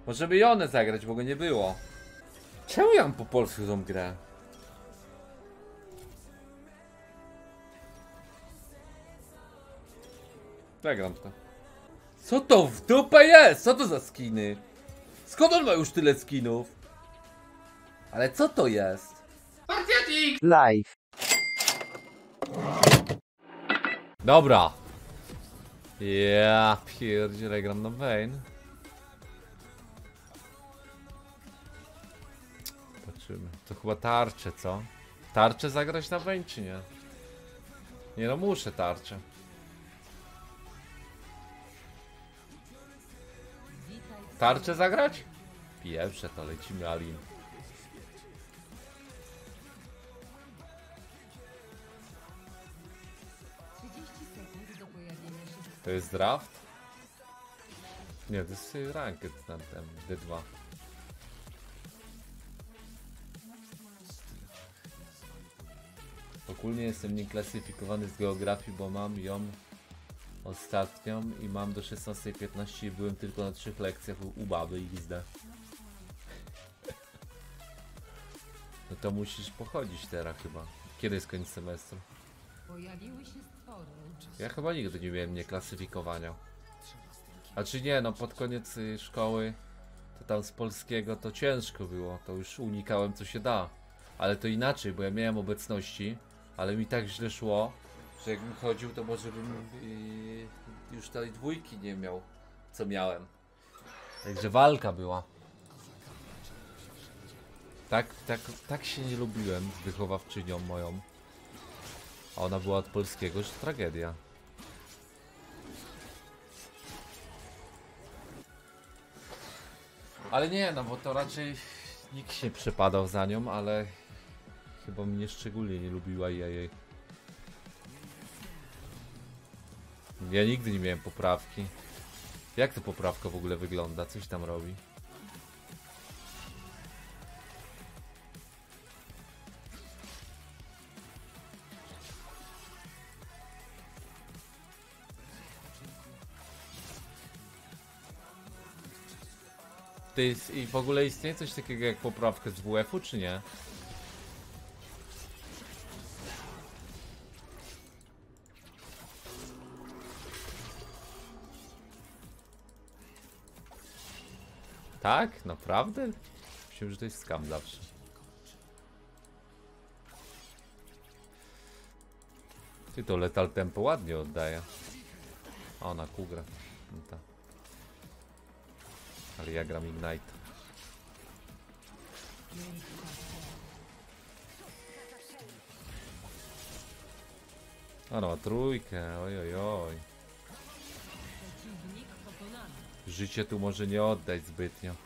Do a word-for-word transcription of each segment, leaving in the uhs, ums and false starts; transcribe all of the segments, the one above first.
Może by Jonę zagrać, bo go nie było. Czemu ja mam po polsku tą grę? Zagram to. Co to w dupę jest? Co to za skiny? Skąd on ma już tyle skinów? Ale co to jest? Live. Dobra. Ja pierdzielę, gram na Vayne. Zobaczymy. To chyba tarczę, co? Tarczę zagrać na Vayne, czy nie? Nie no, muszę tarczę. Tarczę zagrać? Pierwsze to lecimy, Alin. To jest draft? Nie, to jest ranked na tym D dwa. Ogólnie jestem nieklasyfikowany z geografii, bo mam ją ostatnią i mam do szesnastej piętnaście i byłem tylko na trzech lekcjach u, u baby i zda. No to musisz pochodzić teraz chyba. Kiedy jest koniec semestru? Pojawiły się stwory. Ja chyba nigdy nie miałem nieklasyfikowania. A czy nie, no pod koniec y, szkoły to tam z polskiego to ciężko było, to już unikałem co się da. Ale to inaczej, bo ja miałem obecności, ale mi tak źle szło, że jakbym chodził, to może bym yy, już tej dwójki nie miał, co miałem. Także walka była. Tak, tak, tak się nie lubiłem z wychowawczynią moją. A ona była od polskiego, że tragedia. Ale nie, no bo to raczej nikt się przepadał za nią, ale chyba mnie szczególnie nie lubiła i ja jej. Ja nigdy nie miałem poprawki. Jak to poprawka w ogóle wygląda? Coś tam robi. To jest, i w ogóle istnieje coś takiego jak poprawkę z W F u, czy nie? Tak? Naprawdę? Myślałem, że to jest scam zawsze. Ty to Lethal Tempo ładnie oddaje. O, na kół gra. No ta. Ale ja gram Ignite. O, no, trójkę, oj, oj, oj. Życie tu może nie oddać zbytnio.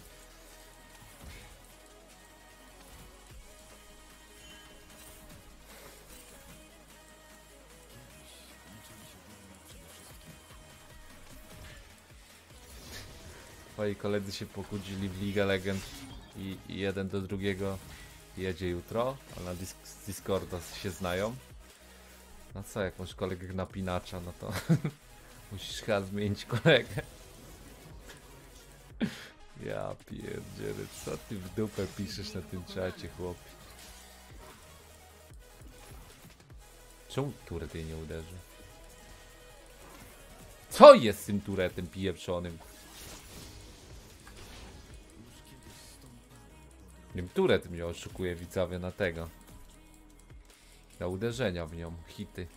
Twoi koledzy się pokłócili w League Legend i, i jeden do drugiego jedzie jutro, a na disk z Discorda się znają. No co, jak masz kolegę napinacza, no to musisz chyba zmienić kolegę. Ja pierdzielę, co ty w dupę piszesz na tym czacie, chłopie? Czemu turet jej nie uderzy? Co jest z tym turetem pieprzonym? Nie wiem, turet mnie oszukuje, widzowie, na tego. Na uderzenia w nią, hity.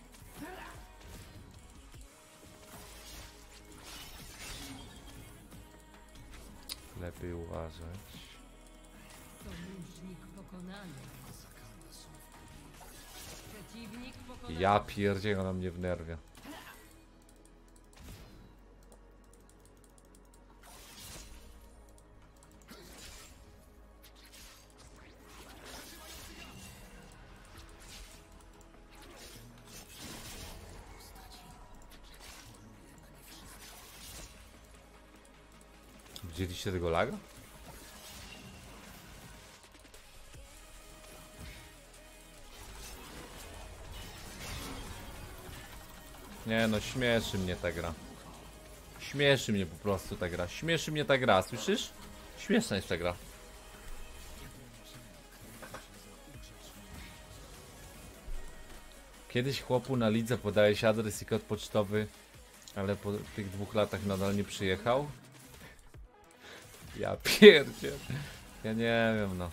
Lepiej uważać. Sojusznik pokonany. Przeciwnik pokonany. Ja pierdzielę, ona mnie wnerwia. Widzieliście tego laga? Nie no, śmieszy mnie ta gra. Śmieszy mnie po prostu ta gra. Śmieszy mnie ta gra, słyszysz? Śmieszna jest ta gra. Kiedyś chłopu na lidze podałeś adres i kod pocztowy, ale po tych dwóch latach nadal nie przyjechał. Ja pierdzie. Ja nie wiem, no.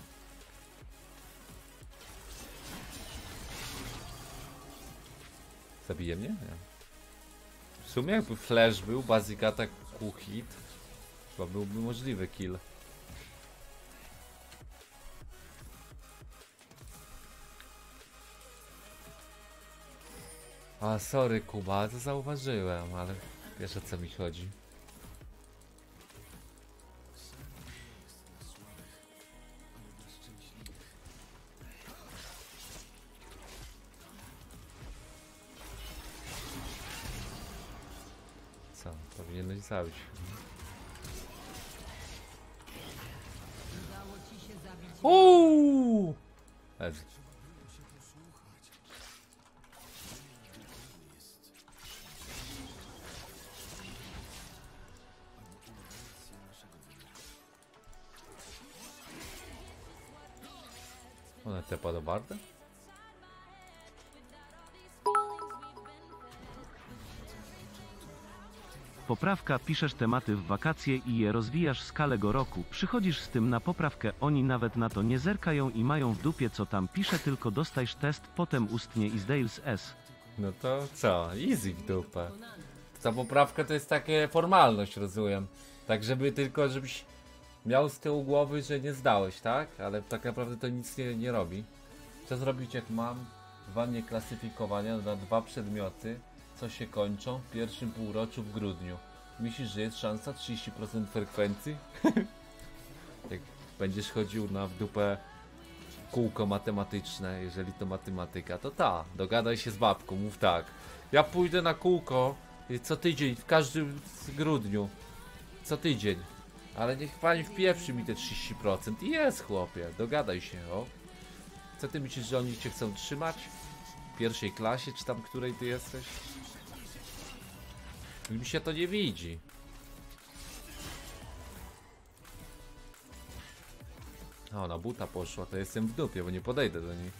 Zabije mnie? Nie. W sumie jakby flash był, basic attack, Q hit, chyba byłby możliwy kill. A sorry Kuba, to zauważyłem, ale wiesz o co mi chodzi. Co? Powinieneś zabić. Udało ci się zabić. Uuu! Ez. Ona tepa do barda? Poprawka, piszesz tematy w wakacje i je rozwijasz skalego roku. Przychodzisz z tym na poprawkę, oni nawet na to nie zerkają i mają w dupie co tam pisze, tylko dostajesz test, potem ustnie i zdejls S. No to co? Easy w dupę. Ta poprawka to jest takie formalność, rozumiem. Tak żeby tylko, żebyś miał z tyłu głowy, że nie zdałeś, tak? Ale tak naprawdę to nic nie, nie robi. Co zrobić jak mam dwa nieklasyfikowania na dwa przedmioty, co się kończą w pierwszym półroczu w grudniu? Myślisz, że jest szansa trzydzieści procent frekwencji? Jak będziesz chodził na w dupę kółko matematyczne, jeżeli to matematyka, to ta, dogadaj się z babką, mów tak. Ja pójdę na kółko co tydzień, w każdym grudniu. Co tydzień. Ale niech pani wpieprzy mi te trzydzieści procent. I jest, chłopie, dogadaj się, o. Co ty myślisz, że oni cię chcą trzymać? W pierwszej klasie, czy tam której ty jesteś? Mi się to nie widzi. O, na buta poszła, to jestem w dupie, bo nie podejdę do niej.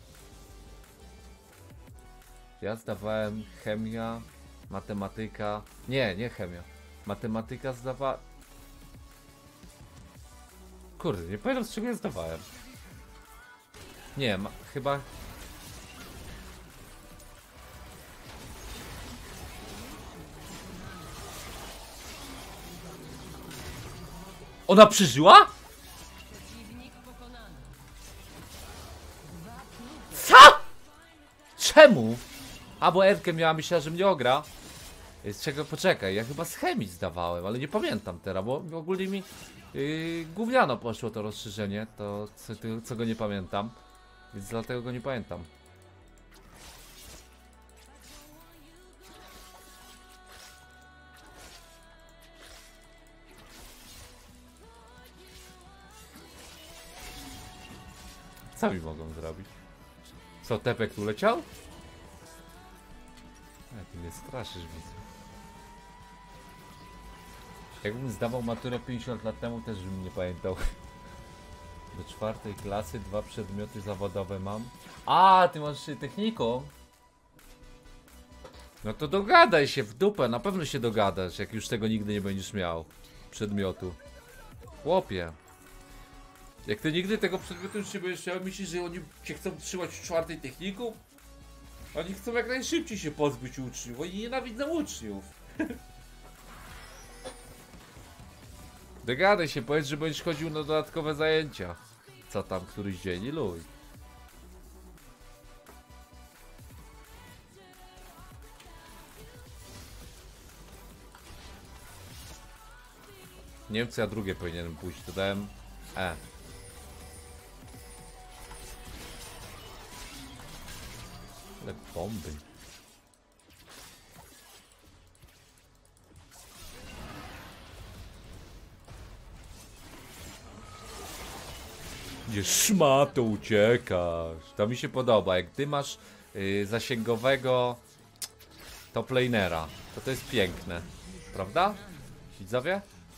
Ja zdawałem chemia, matematyka... Nie, nie chemia. Matematyka zdawa... Kurde, nie pamiętam z czego ja zdawałem. Nie, ma... chyba... Ona przeżyła? Przeciwnik pokonany. Co? Czemu? A bo Erkę miała, myślała, że mnie ogra. Z czego, poczekaj, ja chyba z chemii zdawałem, ale nie pamiętam teraz, bo ogólnie mi yy, gówniano poszło to rozszerzenie, to co, co go nie pamiętam, więc dlatego go nie pamiętam. Co mi mogą zrobić? Co, Tepek tu leciał? A, ty mnie straszysz, widzę. Jakbym zdawał maturę pięćdziesiąt lat temu, też bym nie pamiętał. Do czwartej klasy dwa przedmioty zawodowe mam. A, ty masz techniką? No to dogadaj się w dupę, na pewno się dogadasz, jak już tego nigdy nie będziesz miał. Przedmiotu. Chłopie. Jak ty nigdy tego przedmiotu już nie będziesz miał, myślisz, że oni cię chcą trzymać w czwartej techniku? Oni chcą jak najszybciej się pozbyć uczniów, oni nienawidzą uczniów. Dogadaj się, powiedz, że będziesz chodził na dodatkowe zajęcia. Co tam, któryś dzień i luj. Nie wiem, co ja drugie powinienem pójść, to dałem E. Ale bomby. Gdzie szmato uciekasz. To mi się podoba. Jak ty masz yy, zasięgowego top lanera, to to jest piękne. Prawda? Widzowie?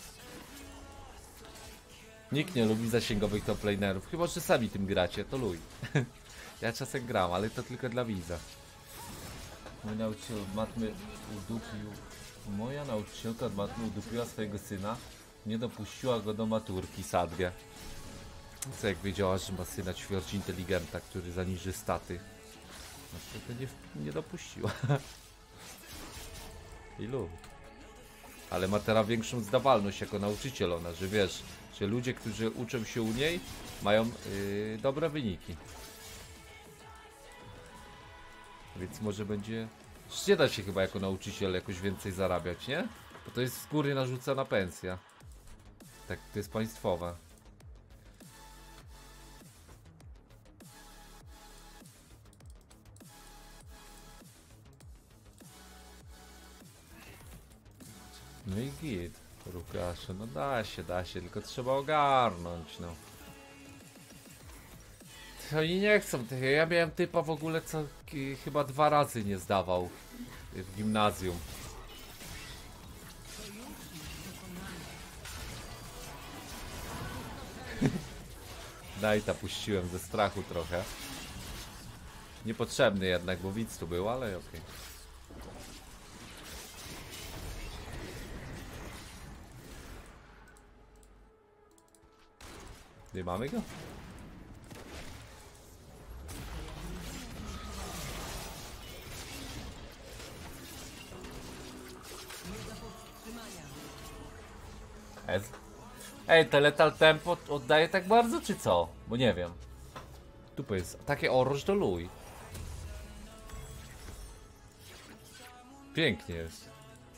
Nikt nie lubi zasięgowych top lanerów, chyba że sami tym gracie, to luj. Ja czasem gram, ale to tylko dla widza. Mój nauczyciel od matmy udupił... Moja nauczycielka od matmy udupiła swojego syna. Nie dopuściła go do maturki, sadgę. Co jak wiedziała, że ma syna ćwierć inteligenta, który zaniży staty. No to, to nie, nie dopuściła. Ilu? Ale ma teraz większą zdawalność jako nauczyciel ona, że wiesz, że ludzie, którzy uczą się u niej, mają yy, dobre wyniki. Więc może będzie... Nie da się chyba jako nauczyciel jakoś więcej zarabiać, nie? Bo to jest z góry narzucana pensja. Tak, to jest państwowe. No i git, Rukasze, no da się, da się, tylko trzeba ogarnąć, no. Oni nie chcą tego, ja miałem typa w ogóle, co chyba dwa razy nie zdawał w gimnazjum. Najta puściłem ze strachu trochę. Niepotrzebny jednak, bo widz tu był, ale okej. Okay. Nie mamy go? Ez. Ej, te Lethal Tempo oddaje tak bardzo, czy co? Bo nie wiem. Tu jest takie orż do luj. Pięknie jest.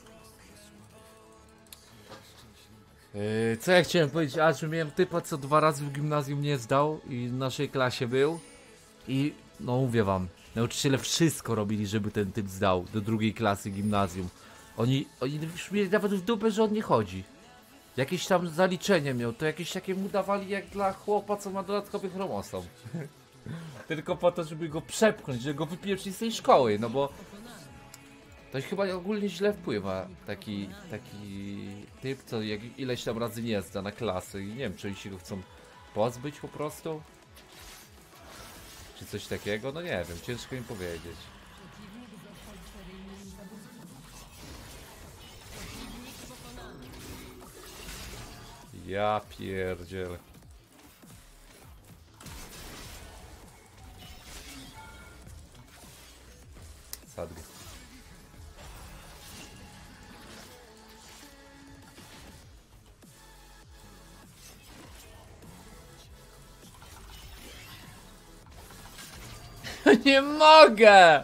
Yy, co ja chciałem powiedzieć? A, że miałem typa, co dwa razy w gimnazjum nie zdał i w naszej klasie był. I no mówię wam, nauczyciele wszystko robili, żeby ten typ zdał do drugiej klasy gimnazjum. Oni, oni już mieli nawet w dupę, że on nie chodzi. Jakieś tam zaliczenie miał, to jakieś takie mu dawali jak dla chłopa, co ma dodatkowy chromosom. Tylko po to, żeby go przepchnąć, żeby go wypieprzyć z tej szkoły, no bo to chyba ogólnie źle wpływa taki, taki typ, co jak ileś tam razy nie zda na klasy i nie wiem, czy oni się go chcą pozbyć po prostu? Czy coś takiego? No nie wiem, ciężko im powiedzieć. Ja pierdzielę. Sadgę. Nie mogę!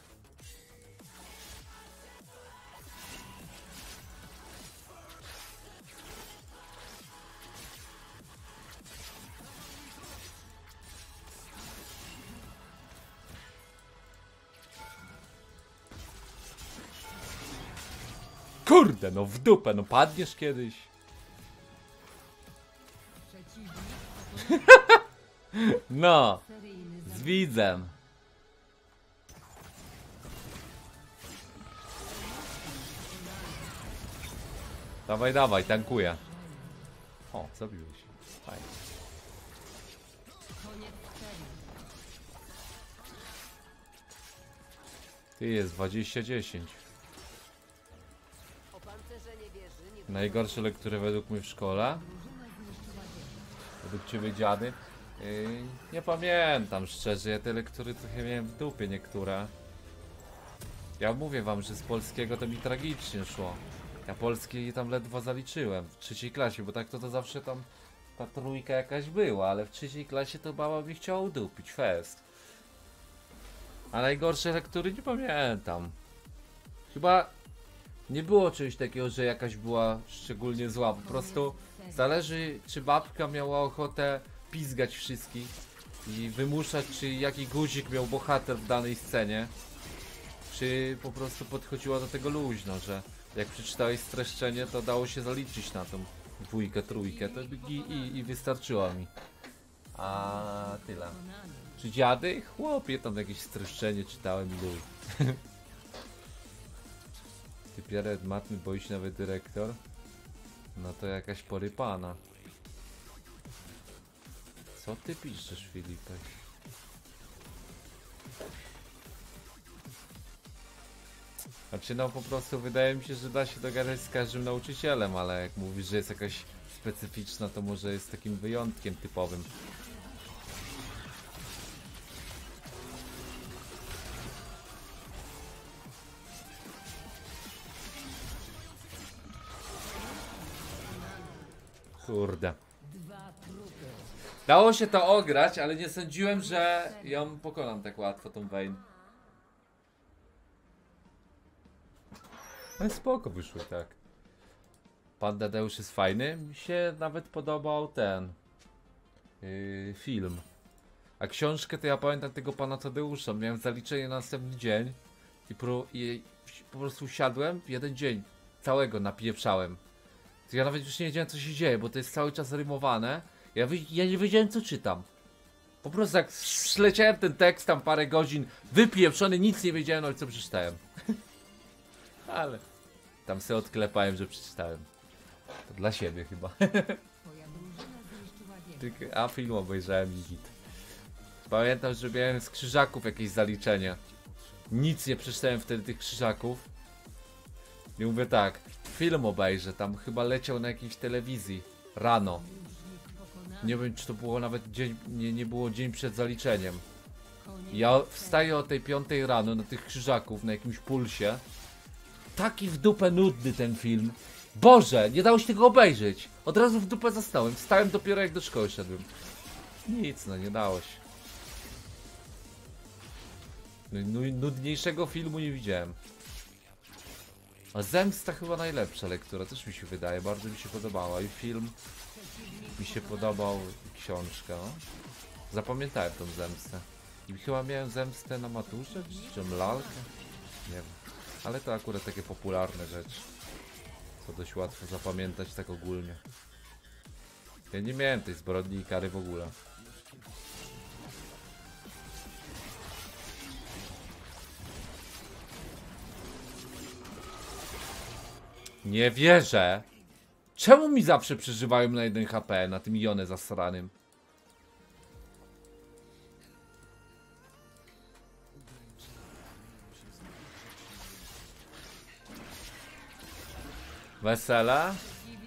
Kurde, no w dupę, no padniesz kiedyś. No, z widzem. Dawaj, dawaj, tankuję. O, zabiłeś. Fajnie. Ty jest dwadzieścia dziesięć. Najgorsze lektury według mnie w szkole. Według ciebie dziady. Yy, nie pamiętam szczerze, ja te lektury trochę miałem w dupie niektóre. Ja mówię wam, że z polskiego to mi tragicznie szło. Ja polski tam ledwo zaliczyłem w trzeciej klasie, bo tak to, to zawsze tam ta trójka jakaś była, ale w trzeciej klasie to baba mi chciała udupić, fest. A najgorsze lektury nie pamiętam. Chyba nie było czegoś takiego, że jakaś była szczególnie zła, po prostu zależy, czy babka miała ochotę pizgać wszystkich i wymuszać, czy jaki guzik miał bohater w danej scenie, czy po prostu podchodziła do tego luźno, że jak przeczytałeś streszczenie, to dało się zaliczyć na tą dwójkę, trójkę, to i, i, i wystarczyło mi. A tyle. Czy dziady? Chłopie, tam jakieś streszczenie czytałem i luj. Ty Pierre matmy boi się nawet dyrektor? No to jakaś porypana. Co ty piszesz, Filipek? Znaczy no po prostu wydaje mi się, że da się dogadać z każdym nauczycielem, ale jak mówisz, że jest jakaś specyficzna, to może jest takim wyjątkiem typowym. Kurde. Dało się to ograć, ale nie sądziłem, że ją pokonam tak łatwo, tą Vayne. Ale spoko wyszło, tak. Pan Tadeusz jest fajny. Mi się nawet podobał ten yy, film. A książkę to ja pamiętam tego pana Tadeusza. Miałem zaliczenie na następny dzień i po, i po prostu siadłem w jeden dzień. Całego napieprzałem. To ja nawet już nie wiedziałem, co się dzieje, bo to jest cały czas rymowane. Ja, wy, ja nie wiedziałem, co czytam. Po prostu jak śleciałem ten tekst tam parę godzin, wypieprzony, nic nie wiedziałem, ale co przeczytałem. Ale tam sobie odklepałem, że przeczytałem. To dla siebie chyba. Twoja drużyna zniszczyła wieżę. Tylko, a film obejrzałem i git. Pamiętam, że miałem z krzyżaków jakieś zaliczenia. Nic nie przeczytałem wtedy tych krzyżaków. I mówię tak, film obejrzę, tam chyba leciał na jakiejś telewizji. Rano. Nie wiem, czy to było nawet dzień, nie, nie było dzień przed zaliczeniem. Ja wstaję o tej piątej rano na tych krzyżaków, na jakimś pulsie. Taki w dupę nudny ten film. Boże, nie dało się tego obejrzeć. Od razu w dupę zastałem. Wstałem dopiero jak do szkoły szedłem. Nic, no nie dało się. No, nudniejszego filmu nie widziałem. A Zemsta chyba najlepsza lektura, też mi się wydaje. Bardzo mi się podobała. I film mi się podobał, i książka. No. Zapamiętałem tą Zemstę. I chyba miałem Zemstę na maturze, czy lalkę? Nie wiem. Ale to akurat takie popularne rzeczy. Co dość łatwo zapamiętać tak ogólnie. Ja nie miałem tej zbrodni i kary w ogóle. Nie wierzę! Czemu mi zawsze przeżywają na jeden H P, na tym Ionę zasranym? Wesela?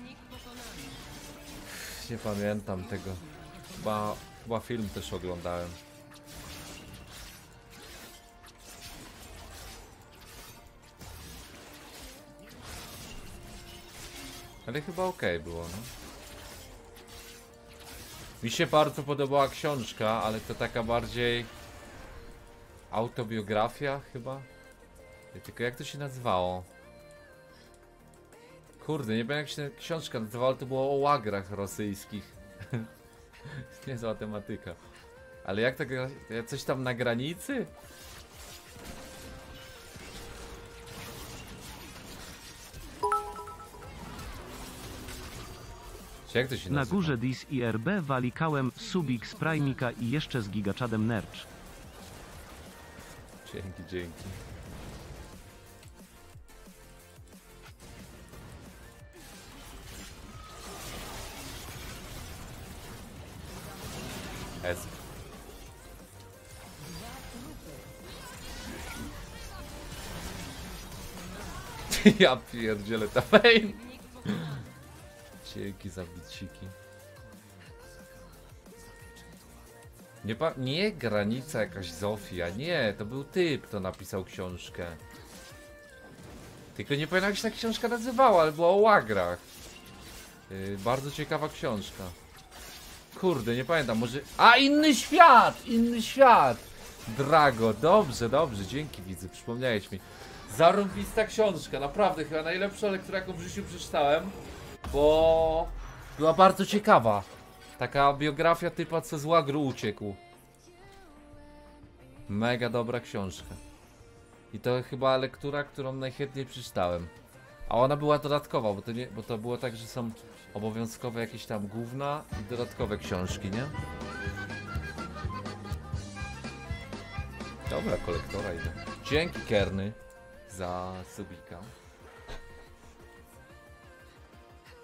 Nie pamiętam tego. Chyba, chyba film też oglądałem. Ale chyba okej okay było, no. Mi się bardzo podobała książka, ale to taka bardziej autobiografia chyba. Ja, tylko jak to się nazywało? Kurde, nie wiem jak się książka nazywała, ale to było o łagrach rosyjskich. Niezła tematyka. Ale jak tak, coś tam na granicy? Jak to się Na nazywa? górze Dis i R B walikałem Subik z Primika i jeszcze z Gigaczadem Nercz. Dzięki, dzięki. Ez. Ja pierdzielę ta Vayne. Dzięki za biciki. Nie, pa nie granica jakaś Zofia, nie, to był typ, kto napisał książkę. Tylko nie pamiętam jak się ta książka nazywała, ale była o łagrach. Yy, bardzo ciekawa książka. Kurde, nie pamiętam, może... A, inny świat! Inny świat! Drago, dobrze, dobrze, dzięki widzy, przypomniałeś mi. Zarąbista książka, naprawdę, chyba najlepsza lektura, jaką w życiu przeczytałem. Bo... była bardzo ciekawa. Taka biografia typa, co z łagru uciekł. Mega dobra książka. I to chyba lektura, którą najchętniej przeczytałem. A ona była dodatkowa, bo to, nie, bo to było tak, że są obowiązkowe jakieś tam gówna i dodatkowe książki, nie? Dobra, kolektora idę. Dzięki Kerny za subika.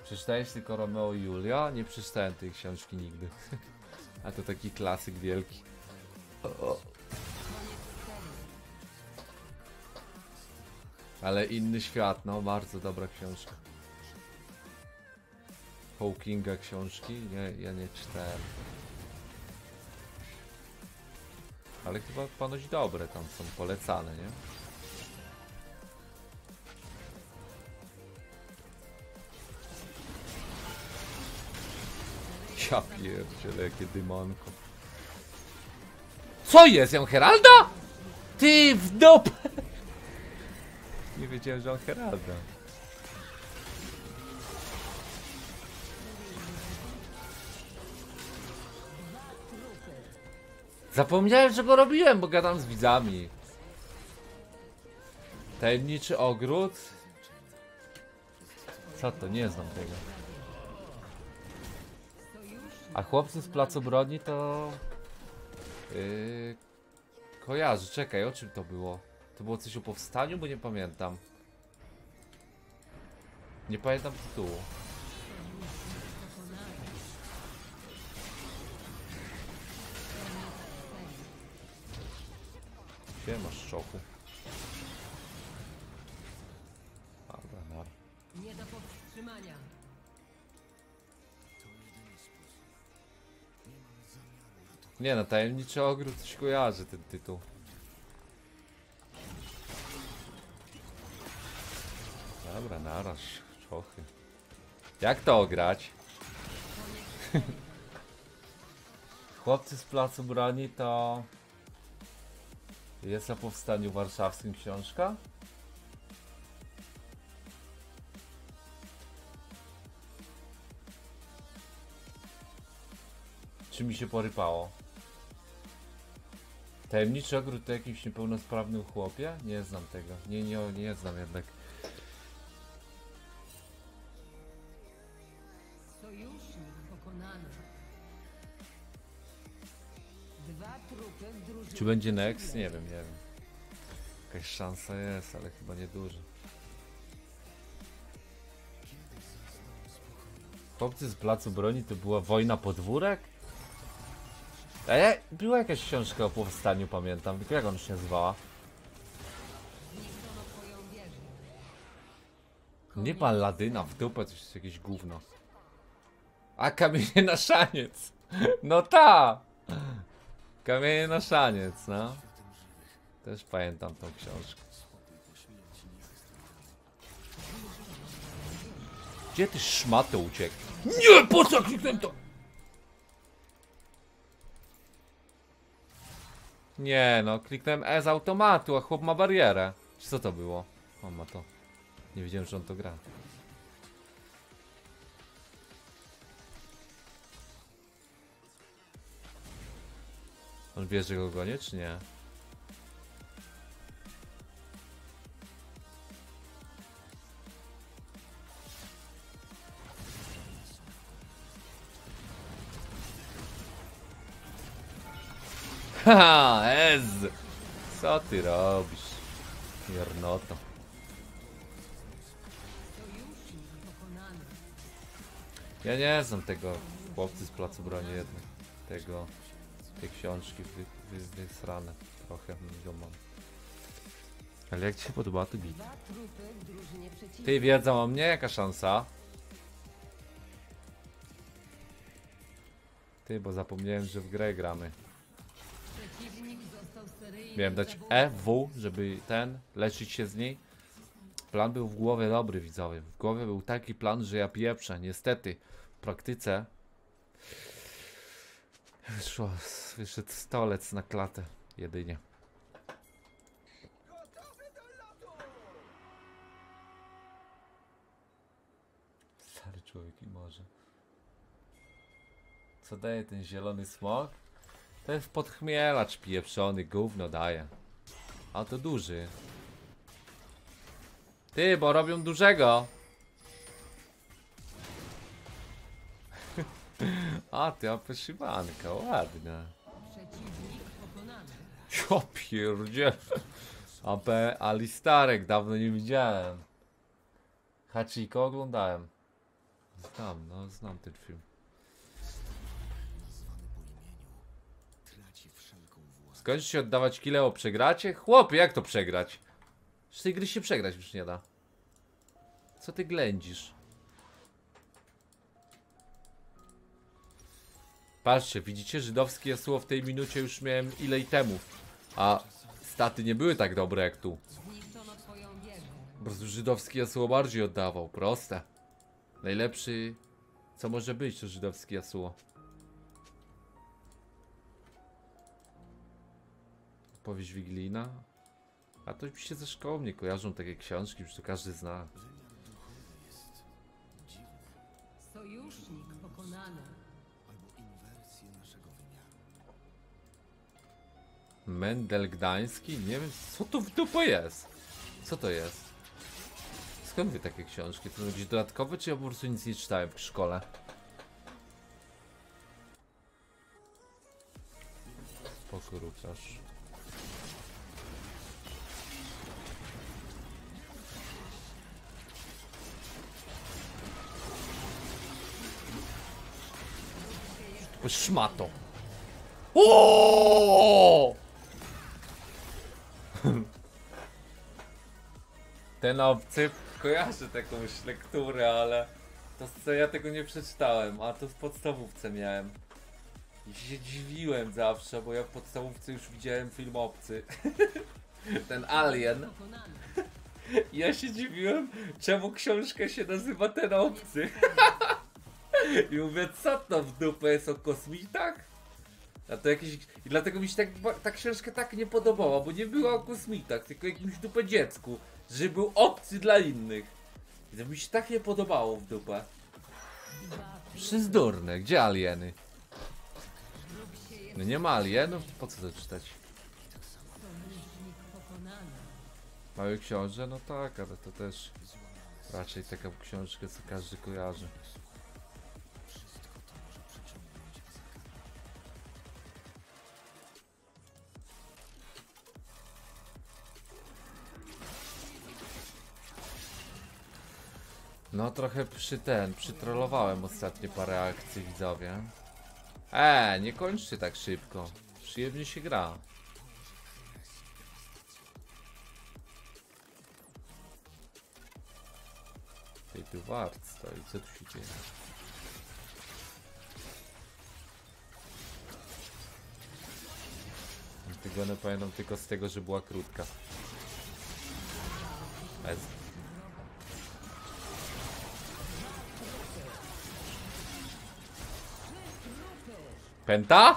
Przeczytałeś tylko Romeo i Julia? Nie przeczytałem tej książki nigdy. A to taki klasyk wielki. O, o. Ale inny świat, no bardzo dobra książka. Hawkinga książki? Nie, ja nie czytałem. Ale chyba ponoć dobre tam są, polecane, nie? Ja pierdzielę, jakie dymanko. Co jest? Ja mam Heralda? Ty w dupę! Nie wiedziałem, że on Heralda. Zapomniałem, że go robiłem, bo gadam z widzami. Tajemniczy ogród? Co to? Nie znam tego. A chłopcy z placu broni to... Yy... Kojarzy, czekaj, o czym to było? To było coś o powstaniu, bo nie pamiętam. Nie pamiętam tytułu. Gdzie masz czochu? Dobra, nar. Nie do powstrzymania. Nie no, tajemniczy ogród coś kojarzy ten tytuł. Dobra, naraż, czochy. Jak to ograć? Chłopcy z placu broni to... Jest o powstaniu warszawskim książka? Czy mi się porypało? Tajemniczy ogród to jakimś niepełnosprawnym chłopie? Nie znam tego. Nie, nie, nie znam jednak. Sojusznik pokonany. Dwa trupy w drużynie. Czy będzie next? Nie wiem, nie wiem. Jakaś szansa jest, ale chyba nie duża. Chłopcy z placu broni to była wojna podwórek? A ja, była jakaś książka o powstaniu, pamiętam, tylko jak on się nazywała? Nie Palladyna, w dupę coś, jakieś gówno. A kamienie na szaniec! No ta! Kamienie na szaniec, no. Też pamiętam tą książkę. Gdzie ty szmato uciekł? Nie, po co kliknąłem to? Nie no, kliknąłem E z automatu, a chłop ma barierę. Czy co to było? On ma to. Nie wiedziałem, że on to gra. On wie, że go gonię, czy nie? Haha, Ez! Co ty robisz? Miernoto. Ja nie znam tego chłopcy z placu broni jednak. Tego, tej książki wy, wy, wysrane. Trochę go mam. Ale jak ci się podoba, to git. Dwa trupy w drużynie przeciwnej. Ty wiedza o mnie? Jaka szansa? Ty, bo zapomniałem, że w grę gramy. Przeciwnik został seryjnie Miałem dać zabójcą. E, W, żeby ten, leczyć się z niej. Plan był w głowie dobry, widzowie. W głowie był taki plan, że ja pieprzę. Niestety, w praktyce wyszło, wyszedł stolec na klatę. Jedynie. Stary człowiek i może. Co daje ten zielony smok? To jest podchmielacz pieprzony, gówno daje. A to duży. Ty, bo robią dużego. A ty, a poszywanka, ładna. Przeciwnik pokonany. Ja pierdzie. A P Alistarek, dawno nie widziałem. Hachiko oglądałem. Znam, no znam ten film. Skończycie oddawać kile, o przegracie? Chłopie, jak to przegrać? Z tej gry się przegrać już nie da. Co ty ględzisz? Patrzcie, widzicie, żydowskie jasło w tej minucie już miałem ile itemów. A staty nie były tak dobre jak tu. Zniszczono twoją wieżę. Po prostu żydowski jasło bardziej oddawał, proste. Najlepszy, co może być, to żydowski jasło. Powieść Wigilijna? A to mi się ze szkołą nie kojarzą takie książki, już to każdy zna. Sojusznik pokonany. Mendel Gdański? Nie wiem, co to w dupę jest? Co to jest? Skąd wy takie książki? To będzie dodatkowe, czy ja po prostu nic nie czytałem w szkole? Spoko, Łukasz. O, szmato. O! Ten obcy, kojarzę jakąś lekturę, ale to co ja tego nie przeczytałem, a to w podstawówce miałem. I się dziwiłem zawsze, bo ja w podstawówce już widziałem film Obcy. Ten Alien. Pokonany. I ja się dziwiłem, czemu książka się nazywa Ten Obcy. I mówię, co to w dupę jest o kosmitach? A to jakieś... I dlatego mi się tak, ta książka tak nie podobała, bo nie była o kosmitach, tylko jakimś dupę dziecku, że był obcy dla innych. I to mi się tak nie podobało w dupę. Przyzdurne, gdzie alieny? No nie ma alienów, to po co to czytać? Sojusznik pokonany. Mały książę? No tak, ale to też raczej taką książkę, co każdy kojarzy. No trochę przy ten, przytrollowałem ostatnio parę akcji, widzowie. Eee, nie kończcie tak szybko. Przyjemnie się gra. Tej tu wart stoi, co tu się dzieje? Tego nie pamiętam tylko z tego, że była krótka. Ez. Penta?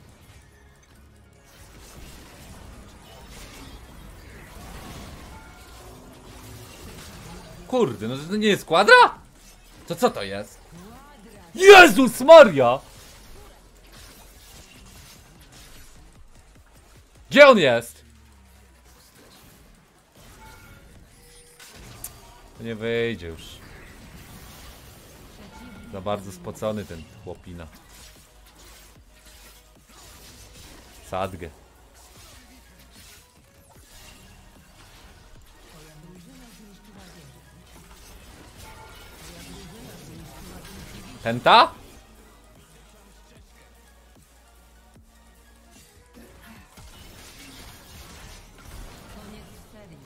Kurde, no to nie jest kwadra? To co to jest? Jezus Maria! Gdzie on jest? To nie wyjdzie już. Za bardzo spocony ten chłopina. Sadgę. Penta? Koniec serii.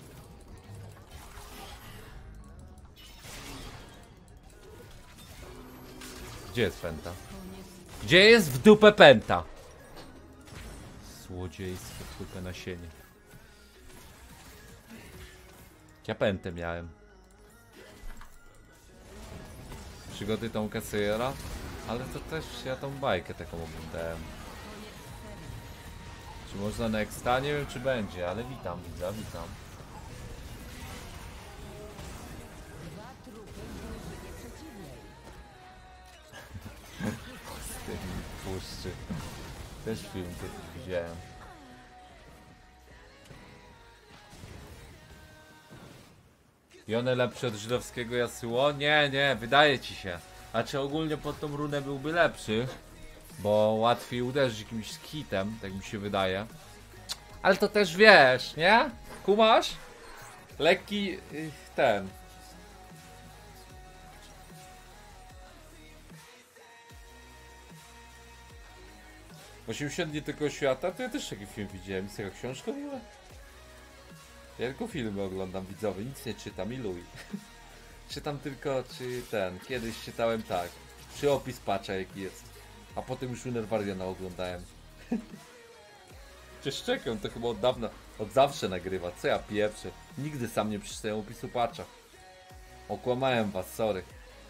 Gdzie jest penta? Gdzie jest w dupę penta? Złodziejstwo, w dupę nasienie. Ja pętę miałem. Przygody tą kasjera, ale to też ja tą bajkę taką oglądałem. Czy można nexta? Nie wiem czy będzie, ale witam widza, witam. Dwa trupy w drużynie przeciwnej. Z tym puszczy. Też film kiedyś widziałem. I one lepsze od żydowskiego Yasuo? Nie, nie, wydaje ci się. Znaczy ogólnie pod tą runę byłby lepszy, bo łatwiej uderzyć jakimś hitem, tak mi się wydaje. Ale to też wiesz, nie? Kumasz? Lekki y, ten. osiemdziesiąt dni tylko świata, to ja też taki film widziałem. Jest taka książka w ogóle? Ja tylko filmy oglądam, widzowie, nic nie czytam, iluj. Czytam tylko, czy ten, kiedyś czytałem tak, czy opis patcha jaki jest. A potem już Unerwariana oglądałem. Czy szczepią to chyba od dawna, od zawsze nagrywa, co ja pieprzę. Nigdy sam nie przeczytałem opisu patcha. Okłamałem was, sorry.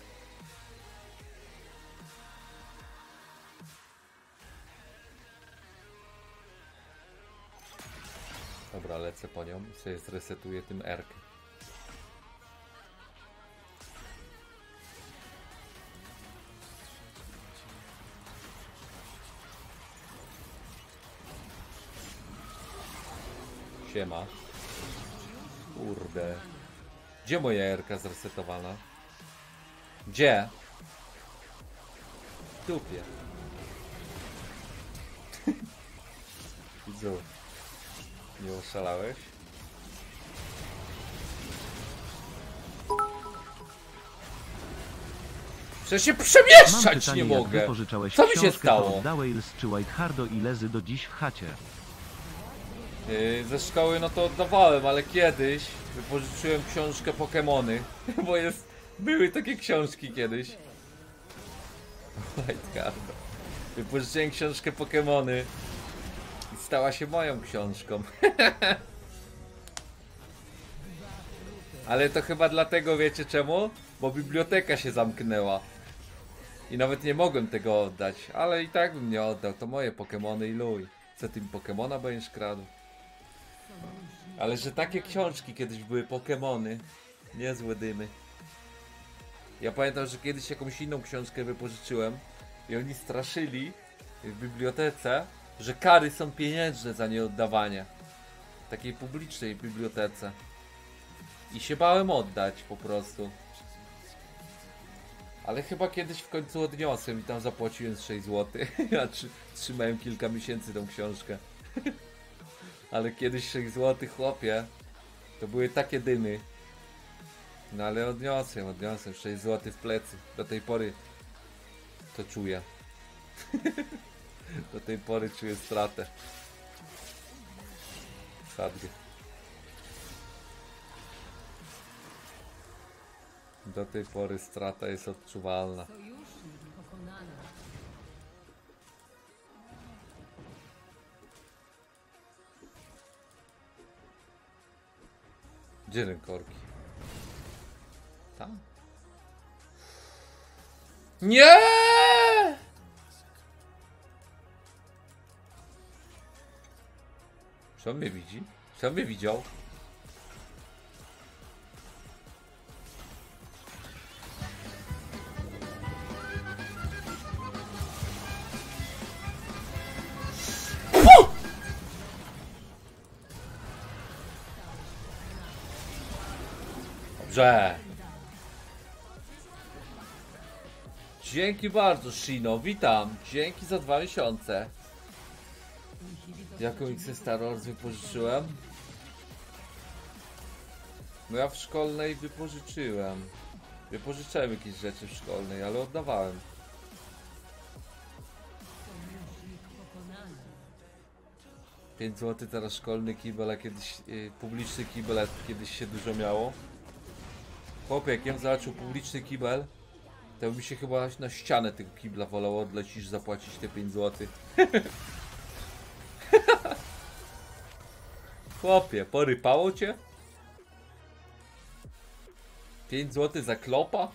Dobra, lecę po nią i sobie zresetuję tym R-kę. Siema. Kurde. Gdzie moja R-ka zresetowana? Gdzie? W dupie. Widzu. Nie oszalałeś? Przecież się Mam przemieszczać pytanie, nie jak mogę. wypożyczałeś Co mi się książkę, stało? to oddałeś czy Whitehardo i Lezy do dziś w chacie? Yy, ze szkoły no to oddawałem, ale kiedyś wypożyczyłem książkę Pokemony, bo jest, były takie książki kiedyś. Whitehardo. Wypożyczyłem książkę Pokemony i stała się moją książką. Ale to chyba dlatego, wiecie czemu? Bo biblioteka się zamknęła. I nawet nie mogłem tego oddać, ale i tak bym nie oddał, to moje Pokemony i luj. Co tym Pokemona będziesz kradł? Ale że takie książki kiedyś były, Pokemony, niezłe dymy. Ja pamiętam, że kiedyś jakąś inną książkę wypożyczyłem i oni straszyli w bibliotece, że kary są pieniężne za nieoddawanie. W takiej publicznej bibliotece. I się bałem oddać po prostu. Ale chyba kiedyś w końcu odniosłem i tam zapłaciłem z sześć złotych. Ja trzymałem kilka miesięcy tą książkę. Ale kiedyś sześć złotych, chłopie, to były takie dymy. No ale odniosłem, odniosłem sześć złotych w plecy. Do tej pory to czuję. Do tej pory czuję stratę. Sadgę. Do tej pory strata jest odczuwalna. Sojusznik pokonany. Gdzie rękorki? Tam? Nie! Czy on mnie widzi? Czy on mnie widział? Dobrze. Dzięki bardzo, Shino, witam. Dzięki za dwa miesiące. Jaką X Star Wars wypożyczyłem? No ja w szkolnej wypożyczyłem. Wypożyczałem jakieś rzeczy w szkolnej, ale oddawałem. Sojusznik pokonany. pięć złotych teraz szkolny kibel, a kiedyś yy, publiczny kibel, a kiedyś się dużo miało. Chłopie, jak ja bym zobaczył publiczny kibel, to by mi się chyba na ścianę tego kibla wolało odleć niż zapłacić te pięć złotych. Chłopie, porypało cię? pięć złotych za klopa?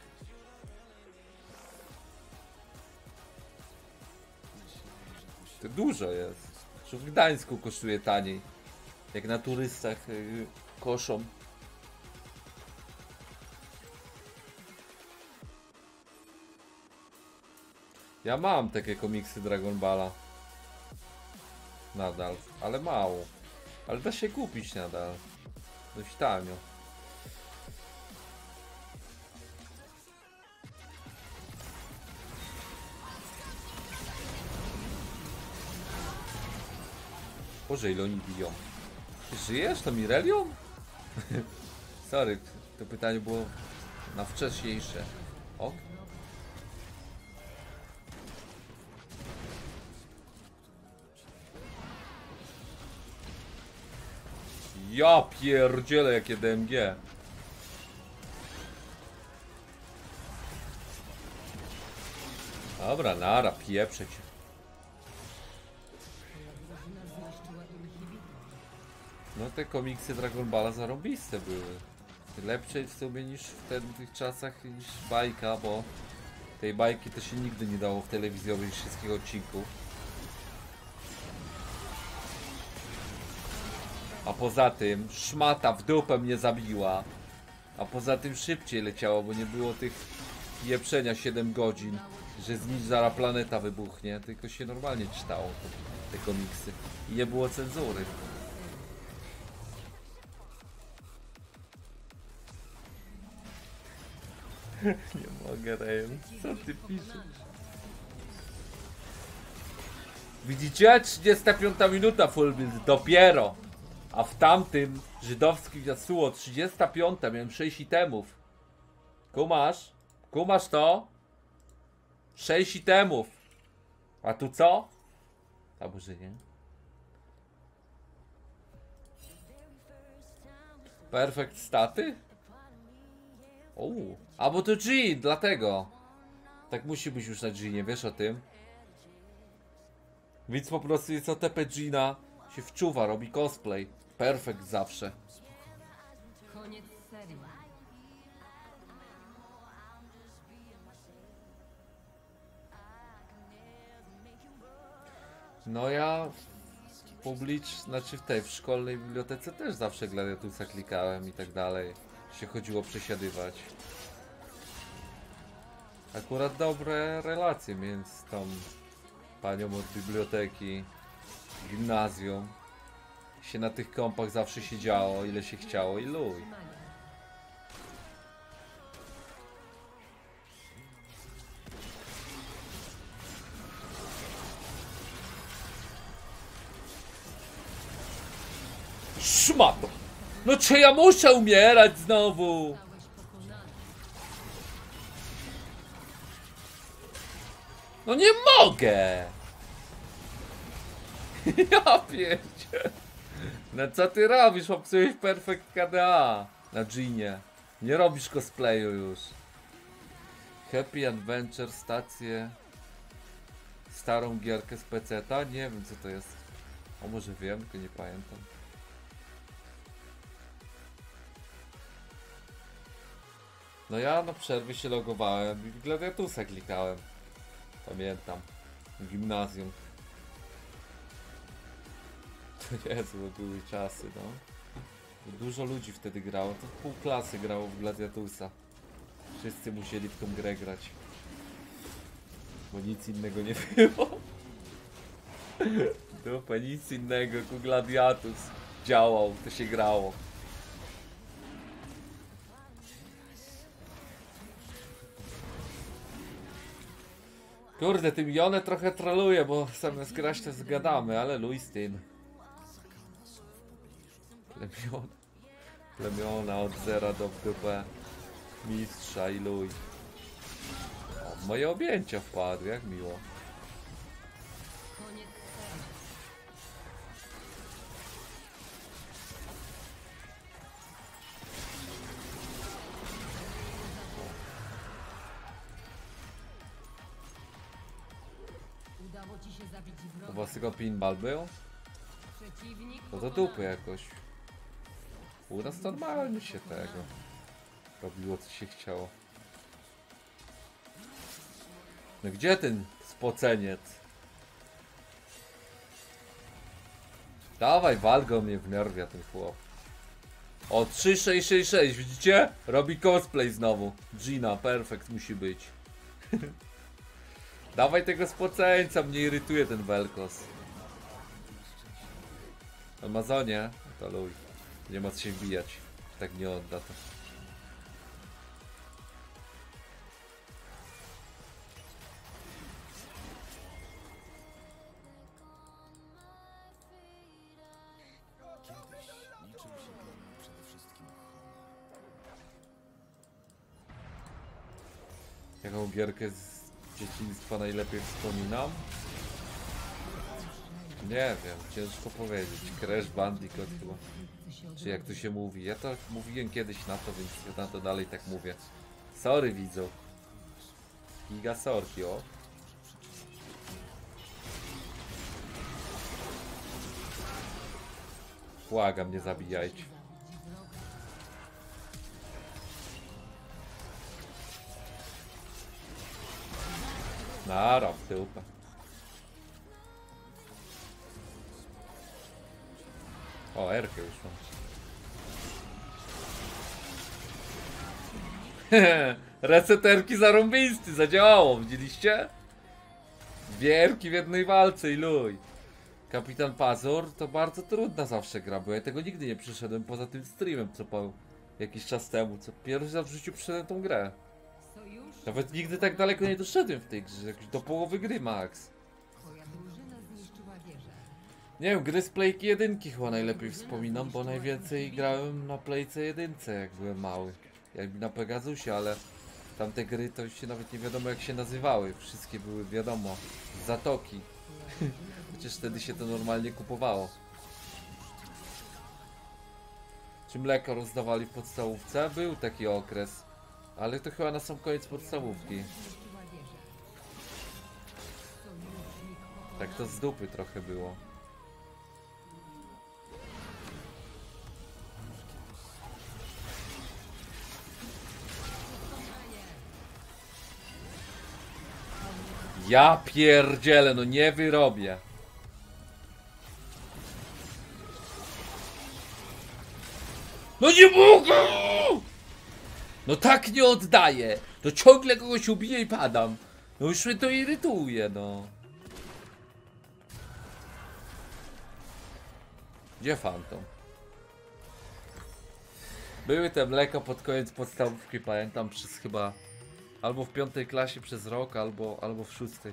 To dużo jest. Że w Gdańsku kosztuje taniej. Jak na turystach yy, koszą. Ja mam takie komiksy Dragon Balla. Nadal, ale mało. Ale da się kupić nadal. Dość tanio. Boże, ile oni biją. Ty żyjesz? To Mirelion? Sorry, to pytanie było na wcześniejsze. Ok? Ja pierdzielę jakie D M G. Dobra, nara, pieprzę cię. No te komiksy Dragon Balla zarobiste były. Lepsze w sumie niż w ten, tych czasach niż bajka, bo tej bajki to się nigdy nie dało w telewizji obejrzeć wszystkich odcinków. A poza tym szmata w dupę mnie zabiła. A poza tym szybciej leciało, bo nie było tych jeprzenia siedem godzin, że z nic zaraz planeta wybuchnie, tylko się normalnie czytało te, te komiksy. I nie było cenzury. Nie mogę, Rejem. Co ty piszesz? Widzicie? trzydziesta piąta minuta full build. Dopiero. A w tamtym żydowskim Yasuo trzydziesta piąta miałem sześć itemów. Kumasz? Kumasz to? sześć itemów. A tu co? A może nie? Perfect staty? Uuu. A bo to G, dlatego. Tak musi być już na G, nie wiesz o tym? Więc po prostu jest O T P Gina, się wczuwa, robi cosplay. Perfekt zawsze. Koniec serii. No ja publicz, znaczy w tej, w szkolnej bibliotece też zawsze Gladiatusa klikałem i tak dalej. Się chodziło przesiadywać. Akurat dobre relacje między tą panią od biblioteki, gimnazjum. Się na tych kompach zawsze siedziało, ile się chciało i luj. Szmato! No czy ja muszę umierać znowu? No nie mogę! Ja pierdzie. No co ty robisz? Popsułeś Perfect K D A na Ginie. Nie robisz cosplayu już. Happy Adventure, stację. Starą gierkę z peceta? Nie wiem co to jest. O może wiem, tylko nie pamiętam. No ja na przerwie się logowałem i w Gladiatusa klikałem. Pamiętam. W gimnazjum. To niezłe były czasy, no. Dużo ludzi wtedy grało. To pół klasy grało w Gladiatusa. Wszyscy musieli w tą grę grać. Bo nic innego nie było. Dupa, nic innego, ku Gladiatus działał, to się grało. Kurde, tym Jonę trochę troluje, bo zamiast grać to zgadamy, ale Luistyn. Plemiona. Plemiona od zera do w dupę. Mistrza i luj. O, w moje objęcia wpadł, jak miło. Koniec serii. Udało ci się zabić U wroga. was tylko pinball był? Przeciwnik No to dupy jakoś. U nas normalnie się tego robiło co się chciało. No gdzie ten spoceniec? Dawaj, wal go mnie wnerwia ten chłop. O, trzy sześć sześć sześć, widzicie? Robi cosplay znowu. Gina, perfekt musi być. Dawaj tego spoceńca, mnie irytuje ten Velkos. W Amazonie? To luj. Nie ma co się wbijać. Tak nie odda to. Jaką gierkę z dzieciństwa najlepiej wspominam? Nie wiem, ciężko powiedzieć. Crash Bandicoot chyba. Czy jak tu się mówi. Ja to mówiłem kiedyś na to, więc ja na to dalej tak mówię. Sorry widzą. Giga sorki, o. Błagam, nie zabijajcie. Nara, w tyłka. O, Erkę już mam. Reseterki zarąbisty, zadziałało, widzieliście? Dwie Erki w jednej walce i luj. Kapitan Pazur to bardzo trudna zawsze gra, bo ja tego nigdy nie przeszedłem poza tym streamem, co po jakiś czas temu, co pierwszy raz w życiu przeszedłem tą grę. Sojusz, Nawet nigdy tak daleko nie doszedłem w tej grze, jakoś do połowy gry max. twoja drużyna zniszczyła wieżę. Nie wiem, gry z Playki jedynki chyba najlepiej wspominam, bo najwięcej grałem na Playce jedynce, jak byłem mały. Jakby na Pegasusie, ale tamte gry to już się nawet nie wiadomo jak się nazywały. Wszystkie były wiadomo, z Zatoki. Chociaż wtedy się to normalnie kupowało. Czy mleko rozdawali w podstawówce? Był taki okres. Ale to chyba na sam koniec podstawówki. Zniszczyła wieżę. Sojusznik pokonany. Tak to z dupy trochę było. Ja pierdzielę, no nie wyrobię. No nie mogę! No tak nie oddaję. To ciągle kogoś ubiję i padam. No już mnie to irytuje, no. Gdzie Phantom? Były te mleka pod koniec podstawówki, pamiętam, przez chyba albo w piątej klasie przez rok, albo, albo w szóstej.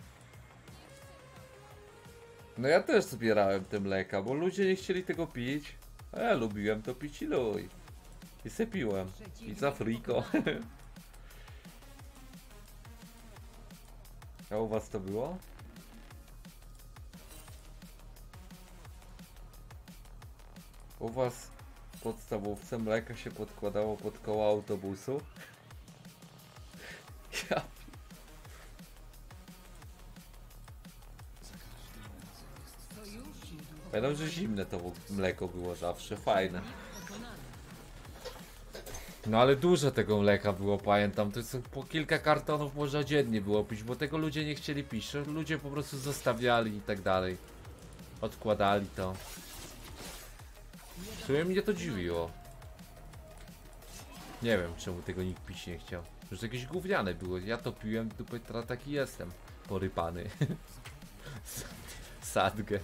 No ja też zbierałem te mleka, bo ludzie nie chcieli tego pić. A ja lubiłem to pić i luj. I se piłem. I za friko. A u was to było? U was w podstawówce mleka się podkładało pod koło autobusu? Ja... Sojusznik Pamiętam, że zimne to mleko było zawsze, fajne. pokonany. No ale dużo tego mleka było, pamiętam, to jest po kilka kartonów można dziennie było pić, bo tego ludzie nie chcieli pić, ludzie po prostu zostawiali i tak dalej. Odkładali to. W sumie mnie to dziwiło. Nie wiem czemu tego nikt pić nie chciał. Już jakieś gówniane było, ja to piłem, dupy, teraz taki jestem. Porypany. Sadgę.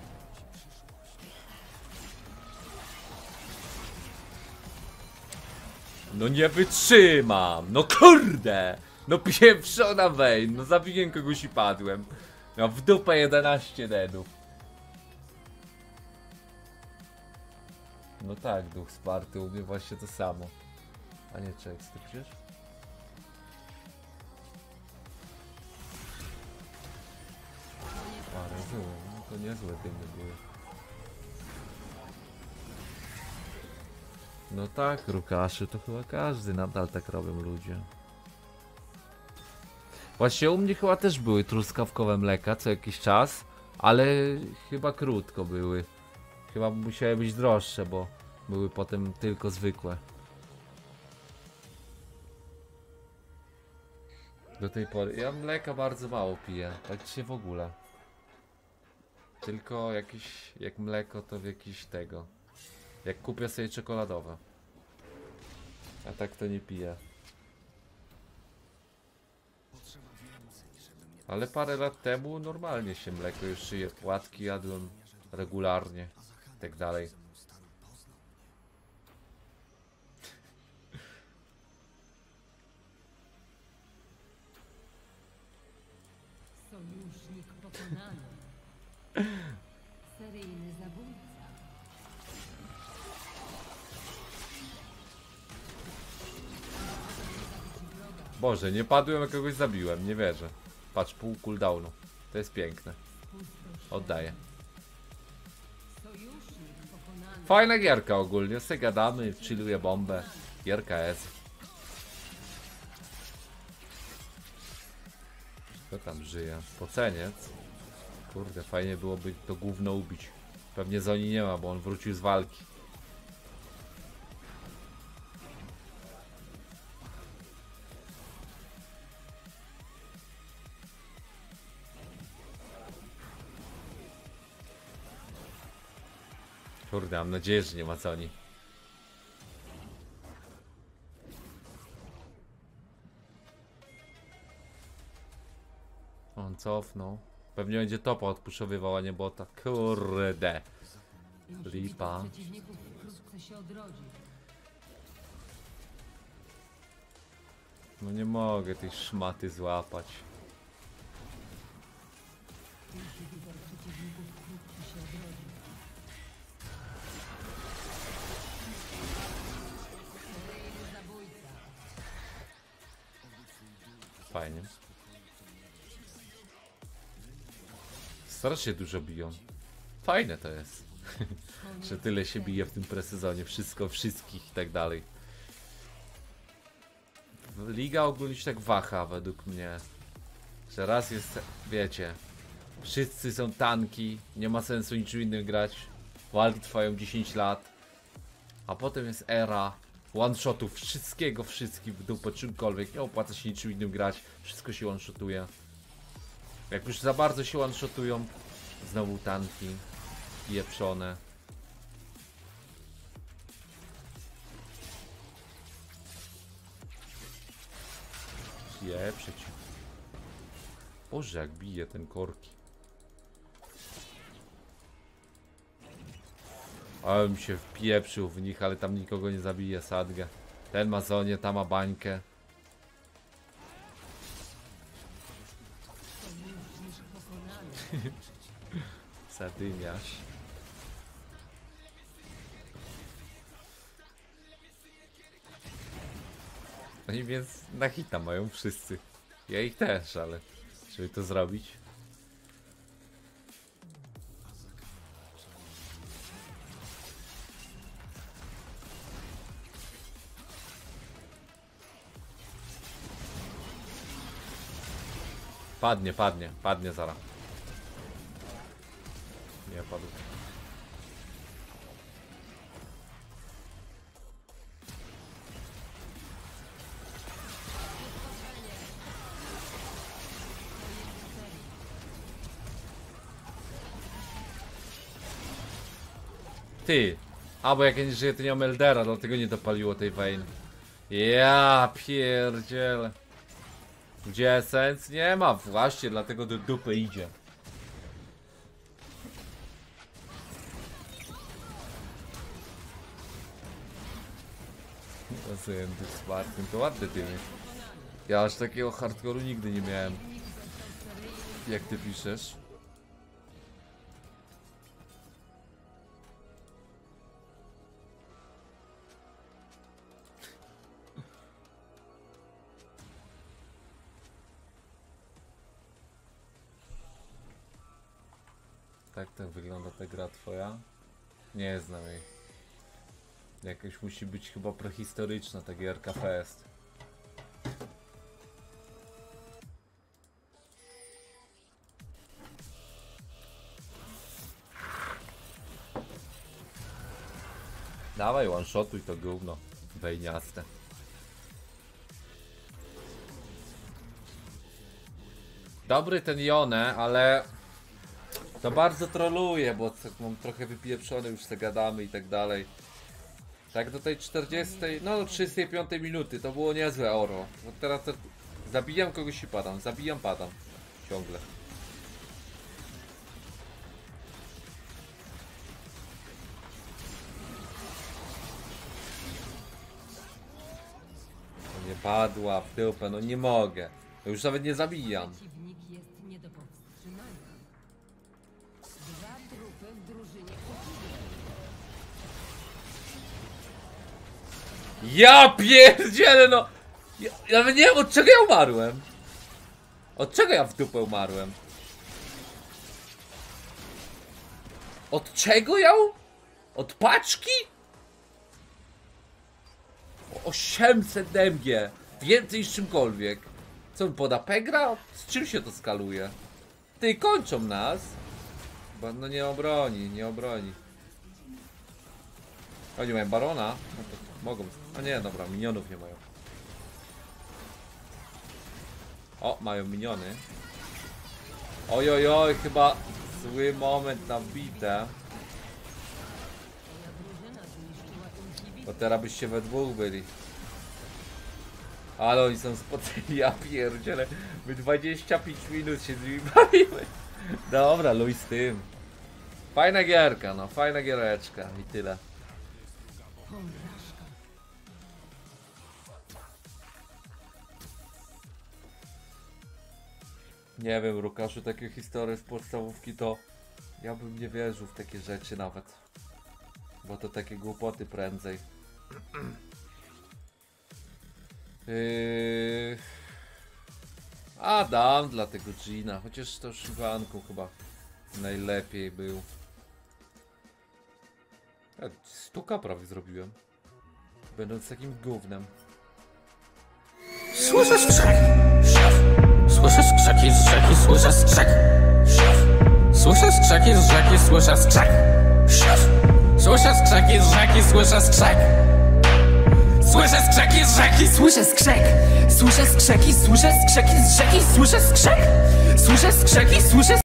No nie wytrzymam, no kurde! No pieprzona Vayne, no zabiłem kogoś i padłem. No w dupę jedenaście deadów. No tak, duch Sparty u mnie właśnie to samo. A nie, czekaj, ty przecież? A, rozumiem, no to niezłe dymy były. No tak, rukaszy to chyba każdy, nadal tak robią ludzie. Właśnie u mnie chyba też były truskawkowe mleka co jakiś czas, ale chyba krótko były. Chyba musiały być droższe, bo były potem tylko zwykłe. Do tej pory. Ja mleka bardzo mało piję, praktycznie w ogóle. Tylko jakieś, jak mleko to w jakiś tego. Jak kupię sobie czekoladowe. A tak to nie piję. Ale parę lat temu normalnie się mleko już szyję. Płatki jadłem regularnie. I tak dalej. Sojusznik pokonany. Seryjny zabójca. Boże, nie padłem, a kogoś zabiłem. Nie wierzę. Patrz, pół cooldownu. To jest piękne. Oddaję. Fajna gierka ogólnie, sobie gadamy, chilluje bombę. Gierka jest. Kto tam żyje? Poceniec? Kurde, fajnie byłoby to gówno ubić. Pewnie Zoni nie ma, bo on wrócił z walki. Kurde, mam nadzieję, że nie ma Zoni. On cofnął. Pewnie będzie topa odpuszowywał, a nie bota. Kurde. Lipa. Przeciwników wkrótce się odrodzi. No nie mogę tej szmaty złapać. Inhibitor przeciwników wkrótce się odrodzi. Seryjny zabójca. Fajnie. Strasznie dużo biją. Fajne to jest. Że tyle się bije w tym presezonie. Wszystko, wszystkich i tak dalej. Liga ogólnie się tak waha według mnie. Że raz jest, wiecie, wszyscy są tanki, nie ma sensu niczym innym grać. Walki trwają dziesięć lat. A potem jest era one-shotów, wszystkiego, wszystkich w dupę, czymkolwiek. Nie opłaca się niczym innym grać. Wszystko się one-shotuje. Jak już za bardzo się one-shotują, znowu tanki pieprzone. Pieprzeć. Boże, jak bije ten korki. Ale mi się wpieprzył w nich, ale tam nikogo nie zabije. Sadgę. Ten ma Zonię, ta ma bańkę. Sojusznik pokonany. Satyniarz. No i więc na hita mają wszyscy. Ja ich też, ale żeby to zrobić. Padnie, padnie, padnie zaraz. Nie padł. Ty, a bo jak ja nie żyję, to nie mam Eldera, dlatego nie dopaliło tej Vayne. Ja pierdzielę. Gdzie sens? Nie ma, właśnie, dlatego do dupy idzie. Zajęty z Markiem, to ładny ty. Ja aż takiego hardcore'u nigdy nie miałem. Jak ty piszesz? Tak, tak wygląda ta gra twoja. Nie znam jej. Jakaś musi być chyba prehistoryczna ta gierka Fest. Dawaj one shotuj to gówno. Wejniaste. Dobry ten Jone, ale to bardzo troluje, bo tak mam trochę wypieprzony, już se gadamy i tak dalej. Tak do tej czterdziestej, no trzydziestej piątej minuty, to było niezłe oro. Bo teraz to zabijam kogoś i padam, zabijam, padam. Ciągle. No nie padła w dupę, no nie mogę. No już nawet nie zabijam. Przeciwnik jest nie do powstrzymania. Dwa trupy w drużynie przeciwnej. Ja pierdzielę, no! Ja, ja nawet nie wiem, od czego ja umarłem. Od czego ja w dupę umarłem? Od czego ja? u- Od paczki? O osiemset M G. Więcej niż czymkolwiek. Co mi poda Pegra? Z czym się to skaluje? Ty, kończą nas. Bo no nie obroni, nie obroni. Oni mają barona? No to mogą. A nie, dobra, minionów nie mają. O, mają miniony. Oj, oj, oj, chyba zły moment na bitę. Bo teraz byście we dwóch byli. Ale oni są spoceni, ja pierdzielę. My dwadzieścia pięć minut się z nimi bawimy. Dobra, luj z tym. Fajna gierka, no, fajna giereczka i tyle. Nie wiem, Rukaszu, takie historie z podstawówki to ja bym nie wierzył w takie rzeczy nawet. Bo to takie głupoty prędzej. Yy... A dam dla tego Gina, chociaż to Szywanką chyba najlepiej był. Ja stuka prawie zrobiłem. Będąc takim gównem. Słyszę skrzek. Słyszę skrzeki z rzeki, słyszę skrzek. Słyszę skrzeki z rzeki, słyszę skrzek. Słyszę skrzeki z rzeki, słyszę skrzek. Słyszę skrzeki z rzeki, słyszę skrzek. Słyszę skrzeki, słyszę skrzeki z rzeki, słyszę skrzek. Słyszę skrzeki, słyszę